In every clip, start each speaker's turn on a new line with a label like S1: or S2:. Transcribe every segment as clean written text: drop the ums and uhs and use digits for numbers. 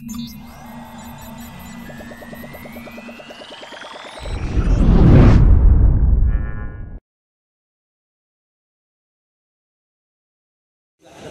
S1: Ada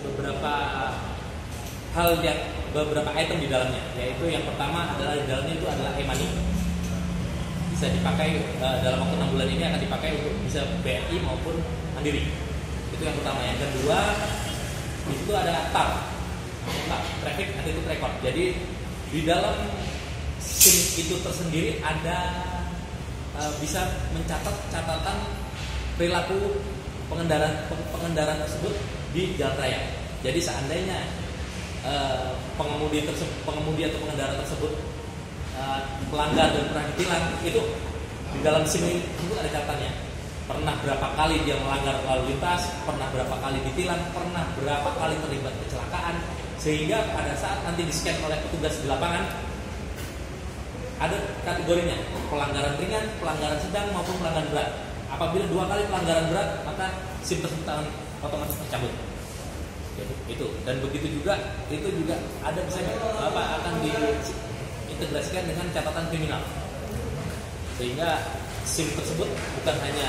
S1: beberapa item di dalamnya, yaitu yang pertama adalah di dalamnya itu adalah e-money, bisa dipakai dalam waktu 6 bulan ini akan dipakai untuk bisa BRI maupun Mandiri. Itu yang pertama. Yang kedua, di situ ada TAR, Traffic Attitude Record. Jadi di dalam SIM itu tersendiri ada bisa mencatat catatan perilaku pengendara tersebut di jalan raya. Jadi seandainya pengemudi atau pengendara tersebut pelanggar dan pernah ditilang, itu di dalam SIM itu ada catatannya. Pernah berapa kali dia melanggar lalu lintas, pernah berapa kali ditilang, pernah berapa kali terlibat kecelakaan, sehingga pada saat nanti di-scan oleh petugas di lapangan ada kategorinya, pelanggaran ringan, pelanggaran sedang maupun pelanggaran berat. Apabila 2 kali pelanggaran berat, maka SIM tersebut otomatis tercabut. Itu, dan begitu juga itu juga ada bisa akan diintegrasikan dengan catatan kriminal, sehingga SIM tersebut bukan hanya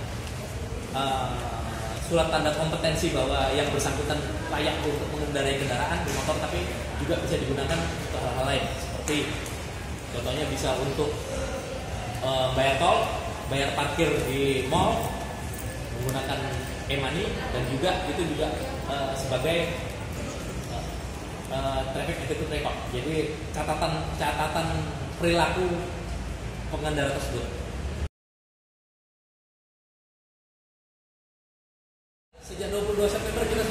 S1: surat tanda kompetensi bahwa yang bersangkutan layak untuk mengendarai kendaraan bermotor, tapi juga bisa digunakan untuk hal-hal lain, seperti contohnya bisa untuk bayar tol, bayar parkir di mall menggunakan e-money, dan juga itu juga sebagai traffic attitude record. Jadi catatan perilaku pengendara tersebut. Sejak 22 September kita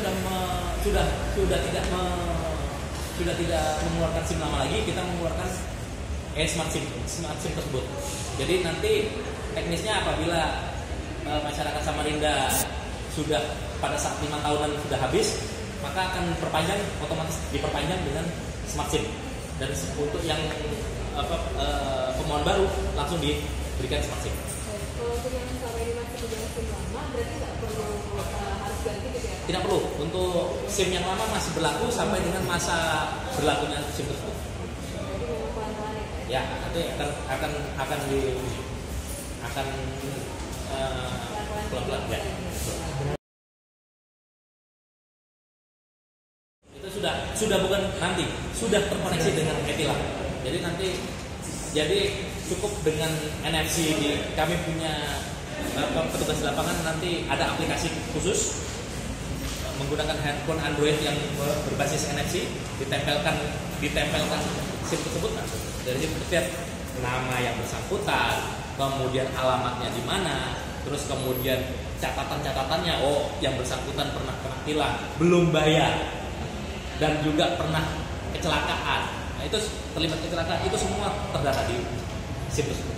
S1: sudah tidak mengeluarkan SIM lama lagi, kita mengeluarkan smart SIM tersebut. Jadi nanti teknisnya apabila masyarakat Samarinda sudah pada saat 5 tahunan sudah habis, maka akan otomatis diperpanjang dengan smart SIM. Dan untuk yang pemohon baru langsung diberikan smart SIM.
S2: Kalau untuk yang selama ini masih punya SIM lama, berarti nggak perlu harus ganti gitu ya?
S1: Tidak perlu. Untuk SIM yang lama masih berlaku sampai dengan masa berlakunya SIM tersebut.
S2: Jadi memang pelan-pelan ya?
S1: Ya, nanti akan pelan-pelan ya. Itu sudah bukan nanti, sudah terkoneksi dengan e-tilang. Jadi cukup dengan NFC kami punya petugas di lapangan, nanti ada aplikasi khusus menggunakan handphone Android yang berbasis NFC, ditempelkan SIM tersebut. Nah, dari situ terlihat nama yang bersangkutan, kemudian alamatnya di mana, terus kemudian catatannya, yang bersangkutan pernah tilang, belum bayar, dan juga pernah kecelakaan. Nah, itu terlibat kecelakaan, itu semua terdata di SIM tersebut.